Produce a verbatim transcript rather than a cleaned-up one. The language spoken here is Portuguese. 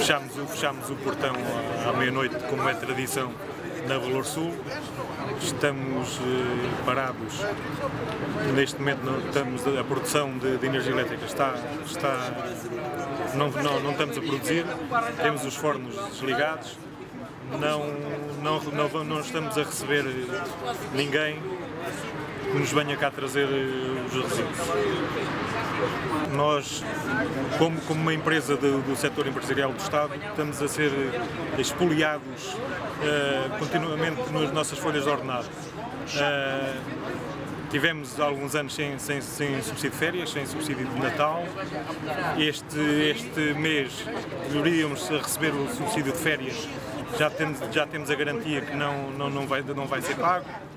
fechámos, fechámos o portão à, à meia-noite, como é tradição na Valor Sul. Estamos eh, parados, neste momento não, estamos, a produção de, de energia elétrica está, está não, não, não estamos a produzir, temos os fornos desligados, não, não, não, não estamos a receber ninguém que nos venha cá trazer os resíduos. Nós, como, como uma empresa de, do setor empresarial do Estado, estamos a ser expoliados uh, continuamente nas nossas folhas de ordenado. Uh, tivemos alguns anos sem, sem, sem subsídio de férias, sem subsídio de Natal. Este, este mês iríamos a receber o subsídio de férias, já temos, já temos a garantia que não, não, não, vai, não vai ser pago.